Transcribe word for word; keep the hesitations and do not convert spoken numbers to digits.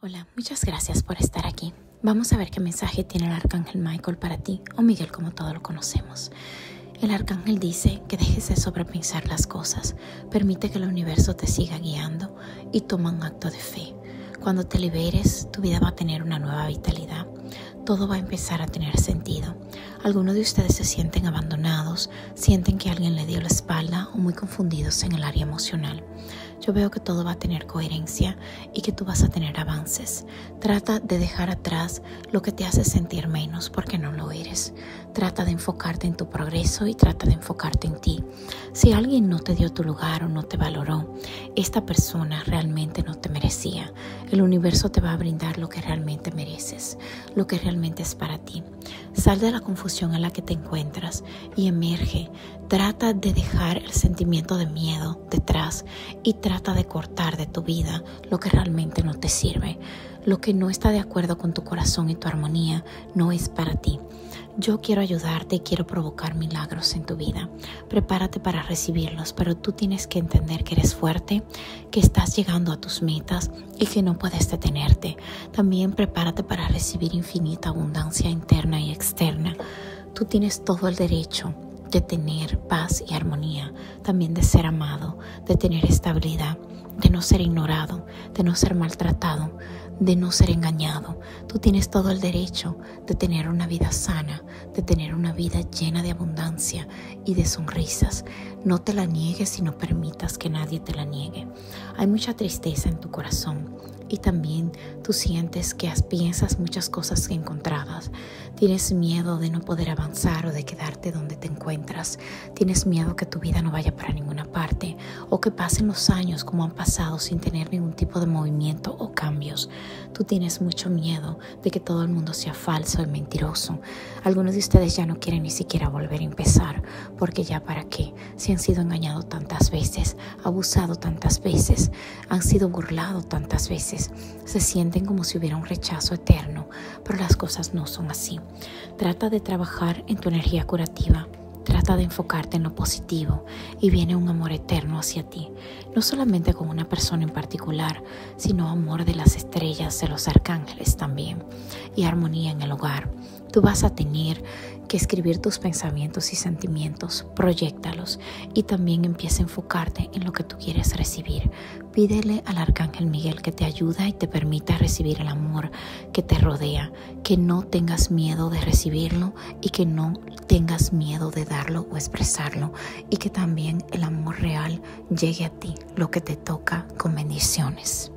Hola, muchas gracias por estar aquí. Vamos a ver qué mensaje tiene el Arcángel Michael para ti, o Miguel como todos lo conocemos. El Arcángel dice que dejes de sobrepensar las cosas, permite que el universo te siga guiando y toma un acto de fe. Cuando te liberes, tu vida va a tener una nueva vitalidad. Todo va a empezar a tener sentido. Algunos de ustedes se sienten abandonados, sienten que alguien le dio la espalda o muy confundidos en el área emocional. Yo veo que todo va a tener coherencia y que tú vas a tener avances. Trata de dejar atrás lo que te hace sentir menos porque no lo eres. Trata de enfocarte en tu progreso y trata de enfocarte en ti. Si alguien no te dio tu lugar o no te valoró, esta persona realmente no te merecía. El universo te va a brindar lo que realmente mereces, lo que realmente es para ti. Sal de la confusión en la que te encuentras y emerge. Trata de dejar el sentimiento de miedo detrás y trata de cortar de tu vida lo que realmente no te sirve. Lo que no está de acuerdo con tu corazón y tu armonía no es para ti. Yo quiero ayudarte y quiero provocar milagros en tu vida. Prepárate para recibirlos, pero tú tienes que entender que eres fuerte, que estás llegando a tus metas y que no puedes detenerte. También prepárate para recibir infinita abundancia interna y externa. Tú tienes todo el derecho de tener paz y armonía, también de ser amado, de tener estabilidad, de no ser ignorado, de no ser maltratado, de no ser engañado. Tú tienes todo el derecho de tener una vida sana, de tener una vida llena de abundancia y de sonrisas. No te la niegues y no permitas que nadie te la niegue. Hay mucha tristeza en tu corazón y también tú sientes que piensas muchas cosas encontradas. Tienes miedo de no poder avanzar o de quedarte donde te encuentras. Tienes miedo que tu vida no vaya para ninguna parte o que pasen los años como han pasado sin tener ningún tipo de movimiento o cambios. Tú tienes mucho miedo de que todo el mundo sea falso y mentiroso. Algunos de ustedes ya no quieren ni siquiera volver a empezar, porque ya para qué, si han sido engañados tantas veces, abusados tantas veces, han sido burlados tantas veces, se sienten como si hubiera un rechazo eterno, pero las cosas no son así. Trata de trabajar en tu energía curativa. Trata de enfocarte en lo positivo y viene un amor eterno hacia ti, no solamente con una persona en particular, sino amor de las estrellas, de los arcángeles también, y armonía en el hogar. Tú vas a tener que escribir tus pensamientos y sentimientos, proyéctalos y también empieza a enfocarte en lo que tú quieres recibir. Pídele al Arcángel Miguel que te ayuda y te permita recibir el amor que te rodea, que no tengas miedo de recibirlo y que no tengas miedo de darlo o expresarlo y que también el amor real llegue a ti, lo que te toca con bendiciones.